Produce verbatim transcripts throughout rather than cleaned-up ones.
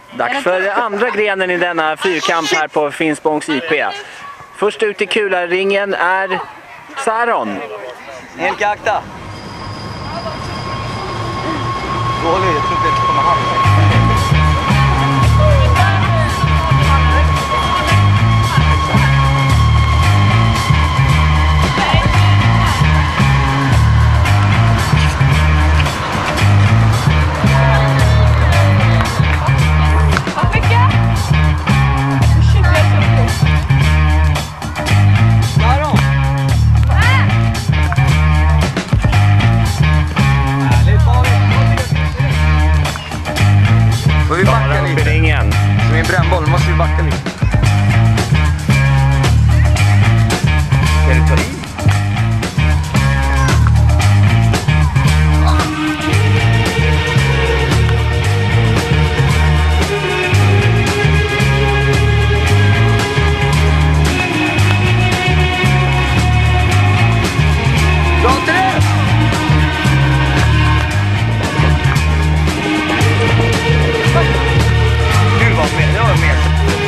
Dags för andra grenen i denna fyrkamp här på Finspångs I P. Först ut i kularingen är Saron. Helt akta. Dålig, jag tror inte kommer halvvägs. Vi backar lite. Ringen. Som i en brännboll, nu måste vi backa lite. Ska du ta i? Bra till det! Du var med, jag var med.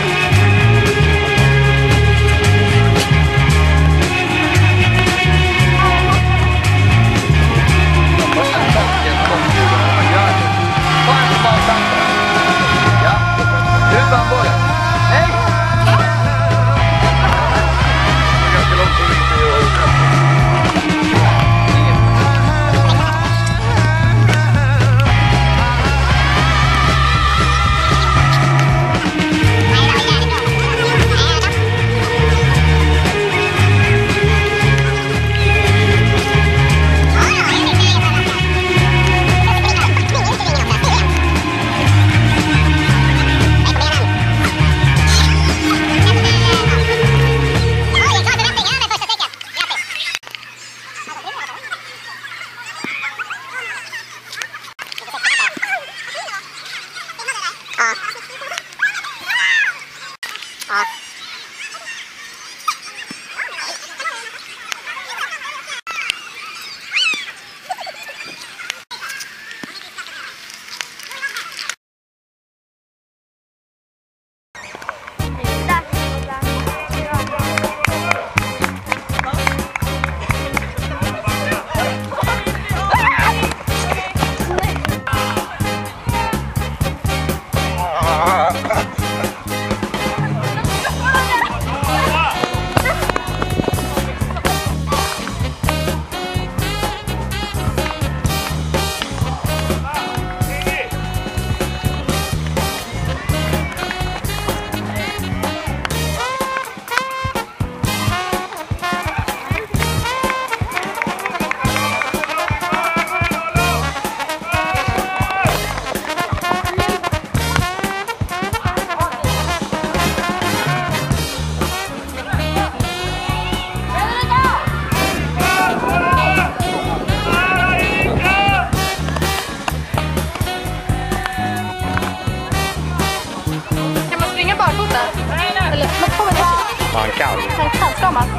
Han kan. Han kan, ska man?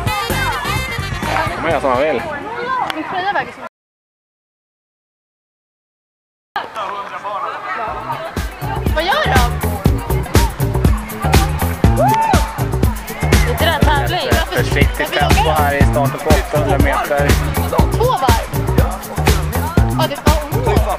Ja, det kan man göra som man vill. Min tröja väger som... Vad gör de? Det är en tävling. Försiktigt tempo här i starten på åttahundra meter. Två varv. Ja, det var...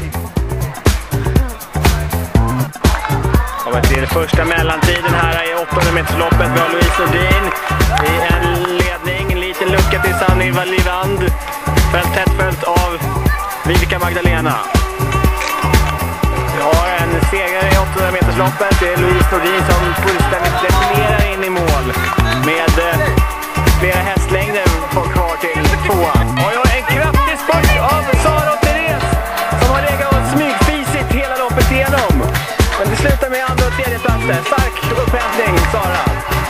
Kommer till första mellantiden här i åttahundra metersloppet. Vi har Louise Nordin i en ledning. En liten lucka till Sanny Valivand. Följt tätt följt av Vivica Magdalena. Vi har en segrare i åttahundra metersloppet. Det är Louise Nordin som fullständigt definierar in i mål. Med eh, flera hästlängder på kvar till tvåan. Och jag en kraftig spurt av Sara och Therese som har legat och smygfisigt hela loppet igenom. Men det slutar med andra och tredje platser. Stark upphämtning, Sara.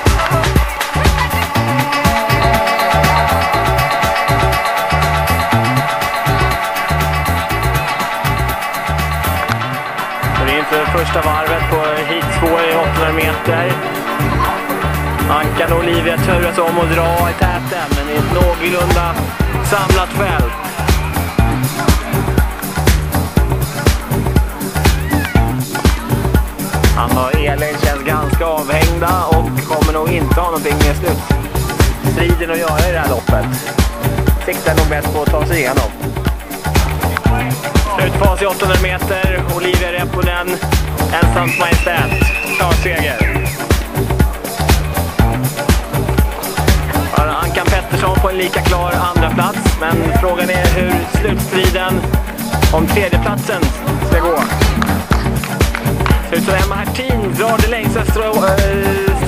Det är inför första varvet på hit två i åttahundra meter. Ankan och Olivia turas om och dra i täten, men i ett någorlunda samlat fält. Elin känns ganska avhängda och kommer nog inte ha någonting med slutstriden att göra i det här loppet. Siktar nog mest på att ta sig igenom. Slutfas i åttahundra meter, Olivia Reponen, ensamt majestät, klar seger. Ankan Pettersson på en lika klar andra plats, men frågan är hur slutstriden om tredjeplatsen ska gå. Ser ut som Emma Hertin drar det längsta strå, äh,